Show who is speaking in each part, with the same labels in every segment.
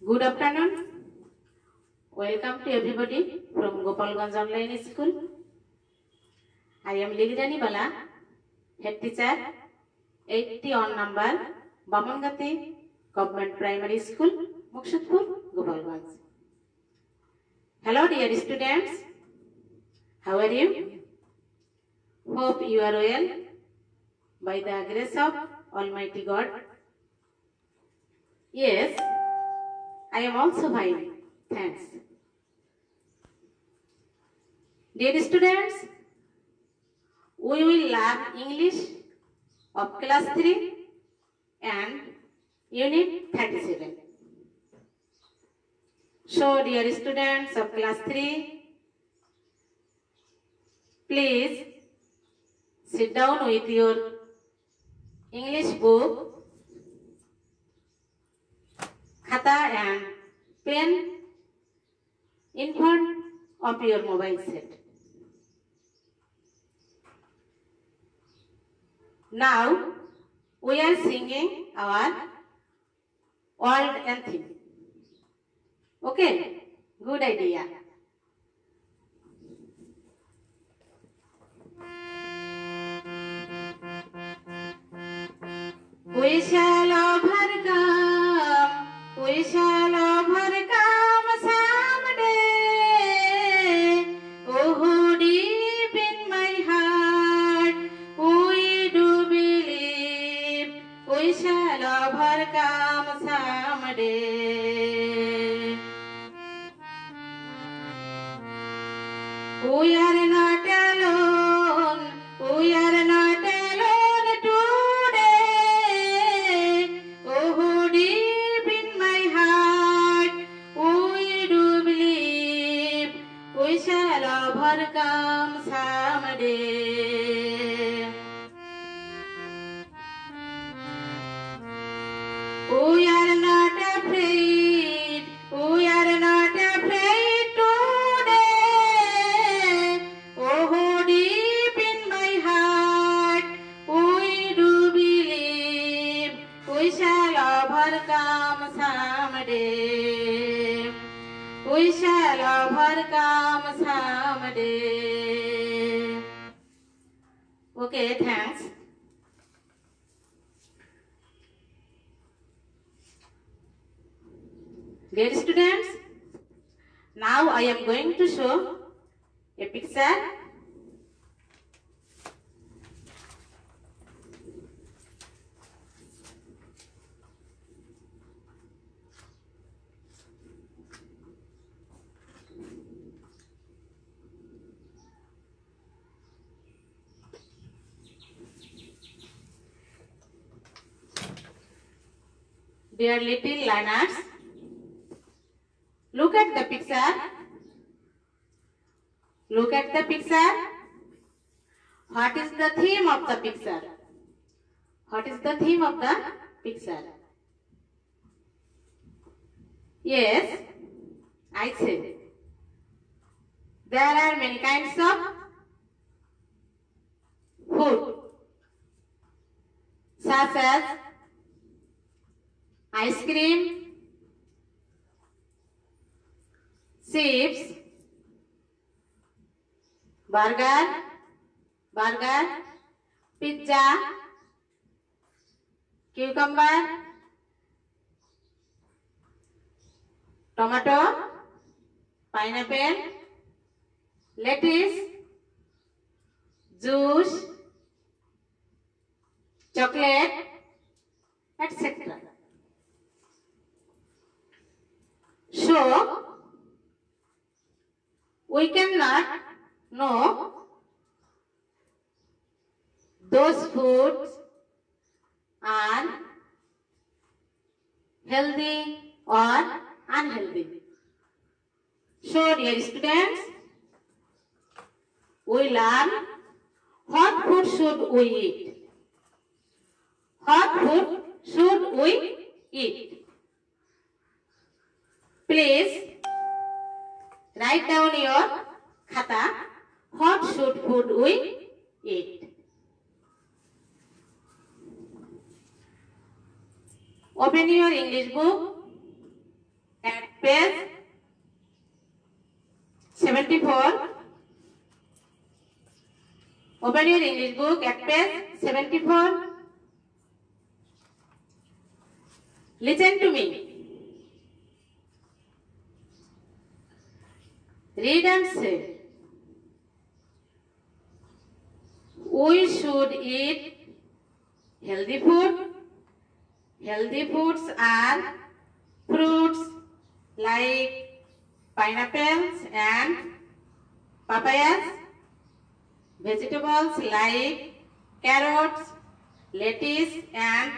Speaker 1: Good afternoon. Welcome to everybody from Gopalganj Online School. I am Lilirani Bala, Head Teacher, 80 on number, Bamangati Government Primary School, Mokshadpur, Gopalganj. Hello dear students, how are you? Hope you are well by the grace of Almighty God. Yes, I am also fine. Thanks. Dear students, we will learn English of class 3 and unit 37. So dear students of class 3, please sit down with your English book, khata and pen in front of your mobile set. Now we are singing our world anthem. Okay, good idea. We shall overcome, we shall overcome someday. Oh, deep in my heart, we do believe we shall overcome someday. We are not alone, we are not alone today. Oh, deep in my heart, we do believe we shall overcome someday. We are not afraid, we are not afraid today. Oh, deep in my heart, we do believe we shall overcome someday. We shall overcome someday. Okay, thanks. Dear students, now I am going to show a picture. Dear little learners, look at the picture. Look at the picture. What is the theme of the picture? What is the theme of the picture? Yes, I said. There are many kinds of food, such as ice cream, chips, burger, pizza, cucumber, tomato, pineapple, lettuce, juice, chocolate, etc. So, we cannot know those foods are healthy or unhealthy. So, dear students, we learn what food should we eat. What food should we eat? Please write down your khata. What should food we eat? Open your English book at page 74. Open your English book at page 74. Listen to me. Read and say. We should eat healthy food. Healthy foods are fruits like pineapples and papayas, vegetables like carrots, lettuce and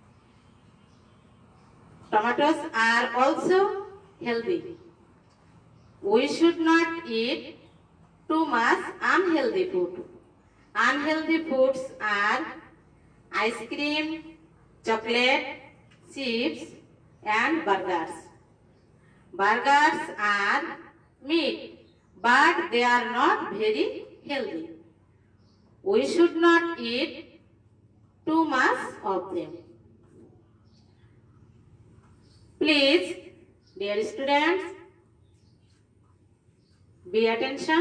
Speaker 1: tomatoes are also healthy. We should not eat too much unhealthy food. Unhealthy foods are ice cream, chocolate, chips and burgers. Burgers are meat, but they are not very healthy. We should not eat too much of them. Please, dear students, be attention.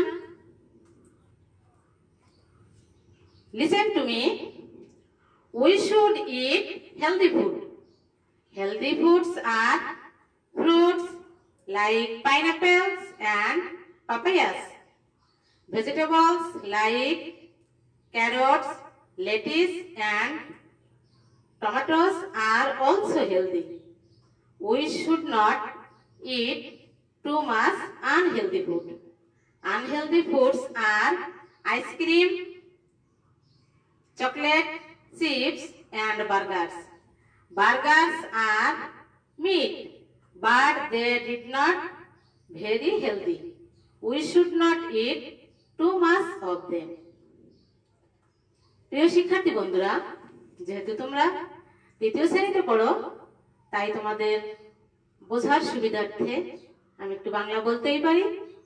Speaker 1: Listen to me. We should eat healthy food. Healthy foods are fruits like pineapples and papayas. Vegetables like carrots, lettuce and tomatoes are also healthy. We should not eat too much unhealthy food. Unhealthy foods are ice cream, chocolate, chips and burgers. Burgers are meat, but they did not very healthy. We should not eat too much of them. প্রিয় শিক্ষার্থী বন্ধুরা, যেহেতু তোমরা তৃতীয় শ্রেণীতে পড়ো, তাই তোমাদের বোঝার সুবিধার্থে আমি একটু বাংলা বলতেই পারি।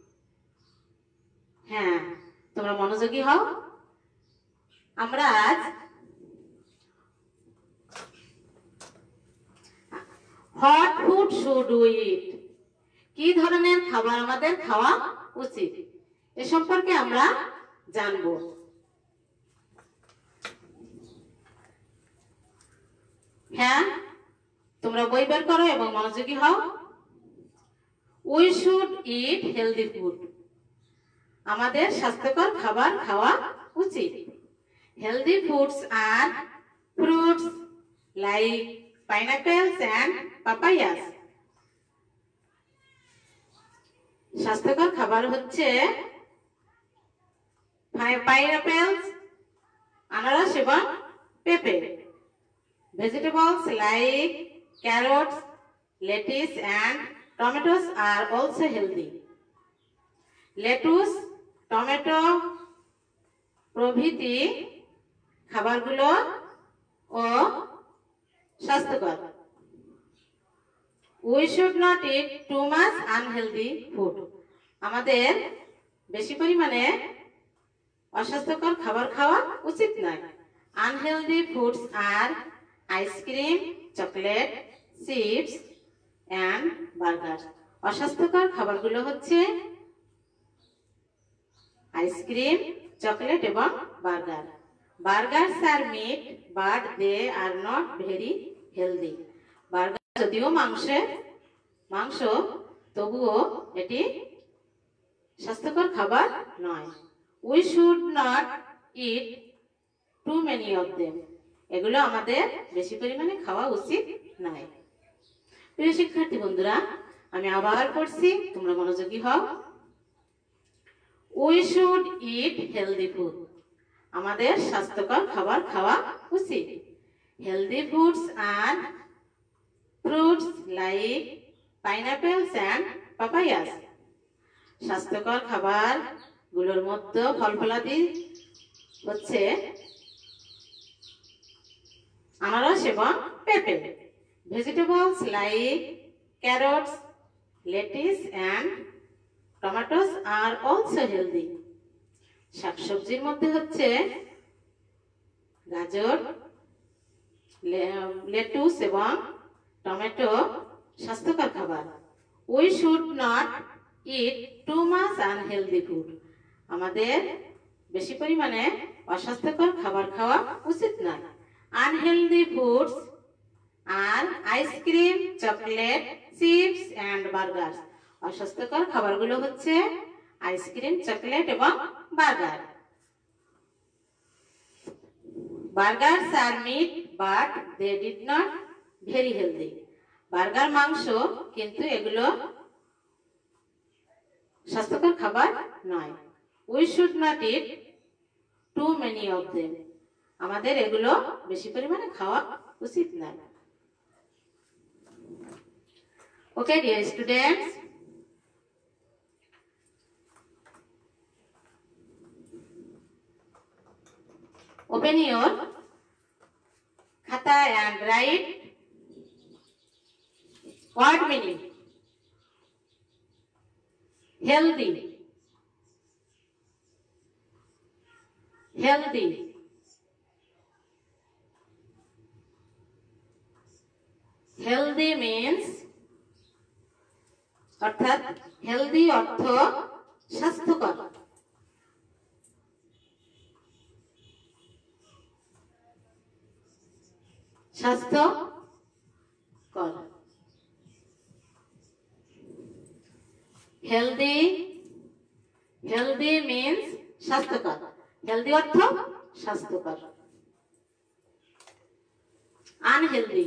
Speaker 1: হ্যাঁ, তোমরা মনোযোগী হও। আমরা আজ hot food should we eat, কি ধরনের খাবার আমাদের খাওয়া উচিত এ সম্পর্কে আমরা জানব। হ্যাঁ, তোমরা বই বের করো এবং মনোযোগী হও। We should eat healthy food, আমাদের স্বাস্থ্যকর খাবার খাওয়া উচিত। হেলদি ফুডস আর fruits like pineapples and papayas. স্বাস্থ্যকর খাবার হচ্ছে পাইনাপেলস, আনারস এবং পেঁপে। Vegetables like carrots, lettuce and tomatoes are also healthy. Lettuce, tomato প্রভৃতি খাবারগুলো ও স্বাস্থ্যকর। We should not eat too much unhealthy food. আমাদের বেশি পরিমাণে অস্বাস্থ্যকর খাবার খাওয়া উচিত নয়। Unhealthy foods are ice cream, chocolate, chips and burgers. অস্বাস্থ্যকর খাবারগুলো হচ্ছে আইসক্রিম, চকলেট এবং burger. Burgers are meat, but they are not very healthy. Burger যদিও মাংস, তবুও এটি স্বাস্থ্যকর খাবার নয়। We should not eat too many of them. এগুলো আমাদের বেশি পরিমাণে খাওয়া উচিত নয়। প্রিয় শিক্ষার্থী বন্ধুরা, আমি আবার পড়ছি, তোমরা মনোযোগী হও। We should eat healthy food. আমাদের স্বাস্থ্যকর খাবার খাওয়া উচিত। Healthy foods are fruits like pineapples and papayas. স্বাস্থ্যকর খাবার গুলোর মধ্যে ফলফলাদি হচ্ছে আনারস এবং পেঁপে। Vegetables like carrots, lettuce and tomatoes are also healthy. শাকসবজির মধ্যে হচ্ছে গাজর, লেটুস এবং টমেটো স্বাস্থ্যকর খাবার। We should not eat too much unhealthy food. আমাদের বেশি পরিমাণে অস্বাস্থ্যকর খাবার খাওয়া উচিত নয়। Unhealthy foods are ice cream, chocolate, chips and burger. অস্বাস্থ্যকর খাবারগুলো হচ্ছে আইসক্রিম, চকলেট এবং burger. Burgers are meat but they did not very healthy. Burger মাংস, কিন্তু এগুলো স্বাস্থ্যকর খাবার নয়। We should not eat too many of them. আমাদের এগুলো বেশি পরিমাণে খাওয়া উচিত নয়। Okay, dear students, open your khata and write word meaning. Healthy, healthy, healthy means অর্থাৎ হেলদি অর্থ স্বাস্থ্যকর। স্বাস্থ্যকর। হেলদি, হেলদি মিন্স স্বাস্থ্যকর। হেলদি অর্থ স্বাস্থ্যকর। আনহেলদি,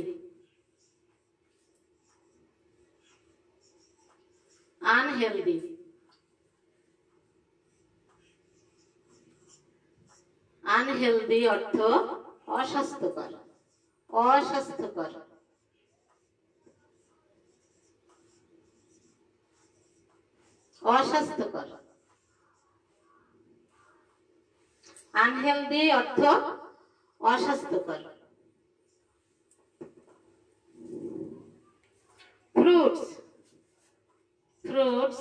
Speaker 1: আনহেলদি, আনহেলদি অর্থ অস্বাস্থ্যকর, অস্বাস্থ্যকর। অস্বাস্থ্যকর। আনহেলদি অর্থ অস্বাস্থ্যকর। ফ্রুটস, ফ্রুটস,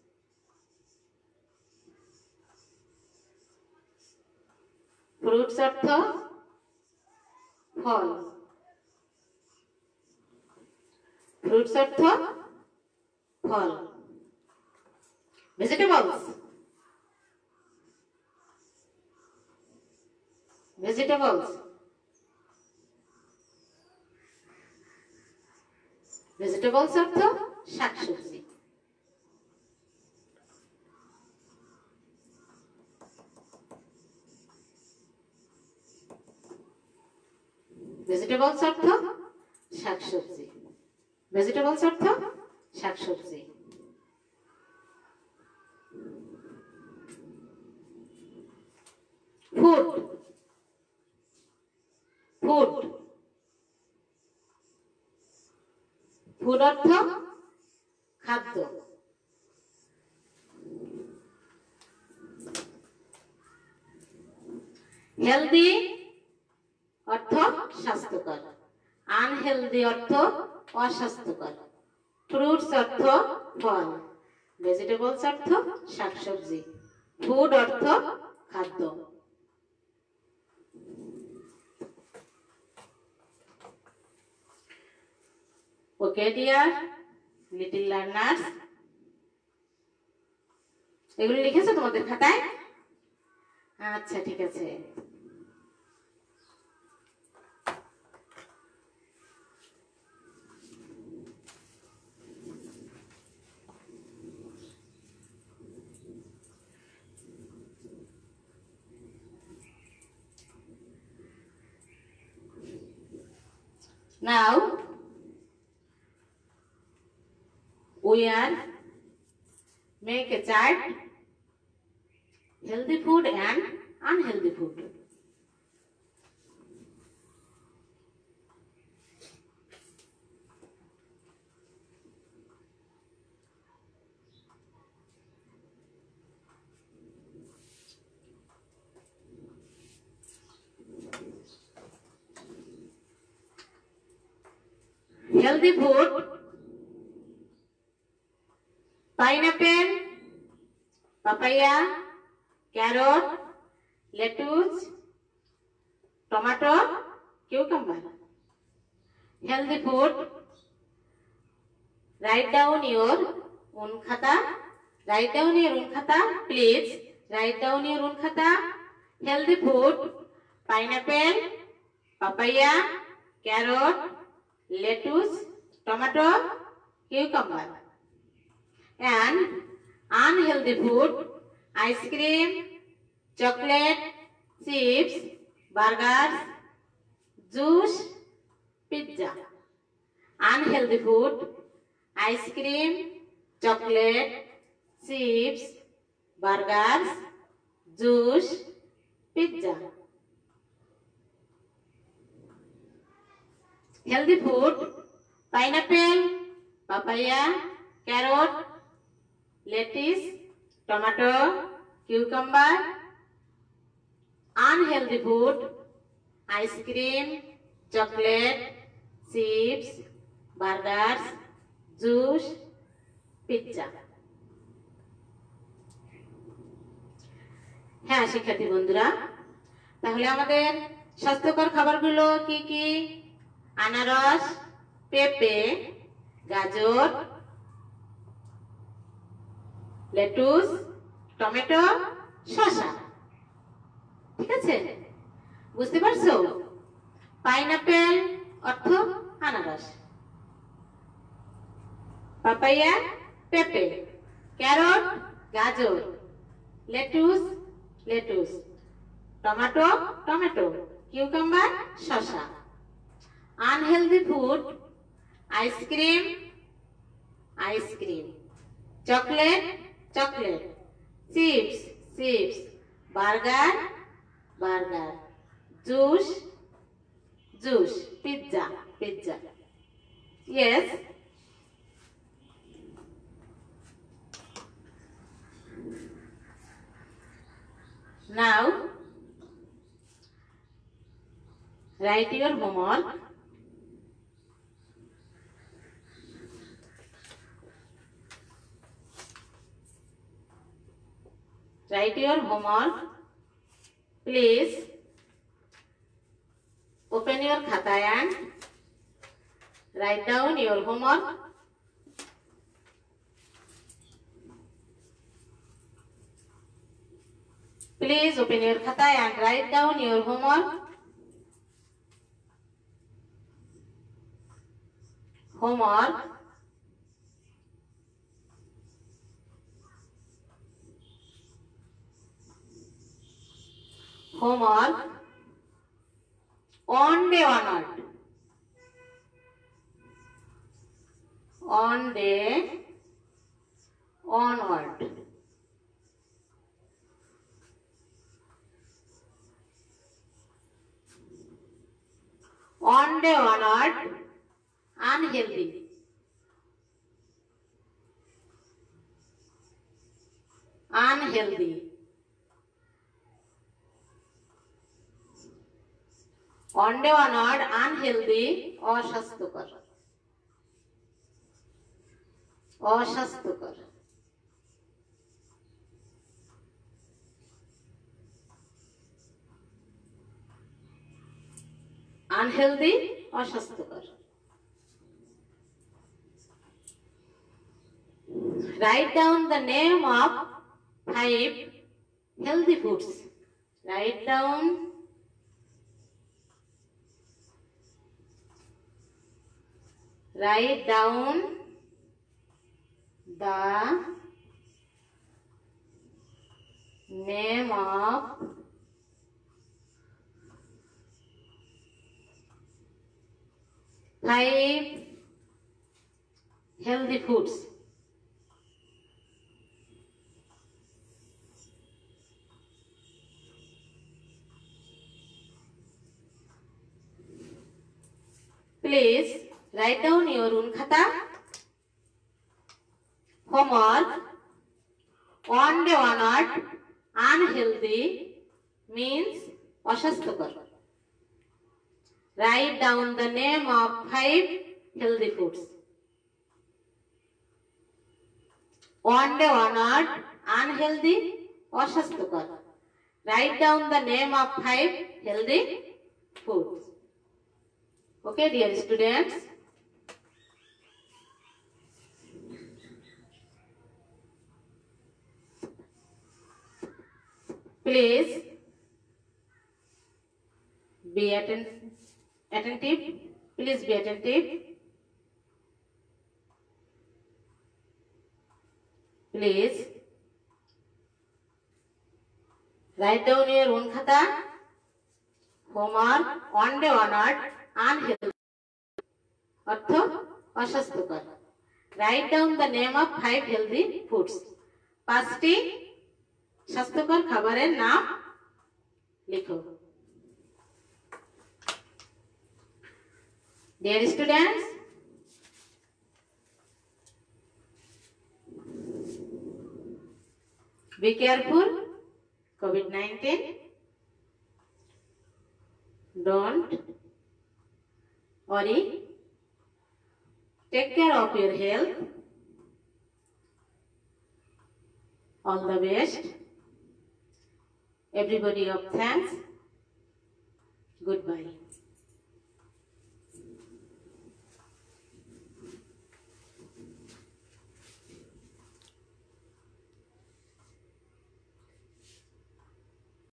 Speaker 1: ফ্রুটস অর্থ ফল। ফ্রুটস অর্থ ফল। ভেজিটেবলস, ভেজিটেবলস, ভেজিটেবলস অর্থ শাকসবজি। ভেজিটেবলস অর্থ শাকসবজি। ভেজিটেবলস অর্থ শাকসবজি। ফুড, ফুড, ফুড অর্থ খাদ্য। হেলদি অর্থ স্বাস্থ্যকর। আনহেলদি অর্থ অস্বাস্থ্যকর। ফ্রুটস অর্থ ফল। ভেজিটেবলস অর্থ শাকসবজি। ফুড অর্থ খাদ্য। ওকে ডিয়ার লিটল লার্নার্স, এগুলো লিখেছো তোমাদের খাতায়? আচ্ছা, ঠিক আছে। Now we are make a chart, healthy food and unhealthy food. Healthy food: pineapple, papaya, carrot, lettuce, tomato, cucumber. Healthy food: Write down your own khata. Write down your own khata, please. Write down your own khata. Healthy food: pineapple, papaya, carrot, lettuce, tomato, cucumber. And unhealthy food: ice cream, chocolate, chips, burgers, juice, pizza. Unhealthy food: ice cream, chocolate, chips, burgers, juice, pizza. Healthy food: pineapple, papaya, carrot, lettuce, tomato, cucumber. Unhealthy food: ice cream, chocolate, chips, burgers, juice, pizza. হ্যাঁ শিক্ষার্থী বন্ধুরা, তাহলে আমাদের স্বাস্থ্যকর খাবারগুলো কি কি? আনারস, পেঁপে, গাজর, লেটুস, টমেটো, শসা। ঠিক আছে, বুঝতে পারছো? পাইনাপেল অর্থ আনারস, পাপাইয়া পেঁপে, ক্যারট গাজর, lettuce lettuce, tomato tomato, cucumber শসা। Unhealthy food: ice cream ice cream, chocolate chocolate, chips chips, burger burger, juice juice, pizza pizza. Yes. Now, write your homework. Write your homework. Please open your khata and write down your homework. Please open your khata and write down your homework. Homework. Homework. On day onward. On day onward. On day onward, unhealthy. Unhealthy. On day onward, unhealthy, অস্বাস্থ্যকর। অস্বাস্থ্যকর। Unhealthy, অস্বাস্থ্যকর। Write down the name of 5 healthy foods. Write down the name of 5 healthy foods. Please write down your own khata. Homework. On day onward, unhealthy means অস্বাস্থ্যকর. Write down the name of 5 healthy foods. On day onward, unhealthy, অস্বাস্থ্যকর. Write down the name of 5 healthy foods. Okay, dear students. Please be attentive. Please be attentive. Please write down your own khata. Homework, one day honored, unhealthy. অর্থ অস্বাস্থ্যকর। Write down the name of 5 healthy foods. 5টি স্বাস্থ্যকর খাবারের নাম লিখো। Dear students, be careful. COVID-19. Don't worry. Take care of your health. All the best. Everybody of thanks. Goodbye.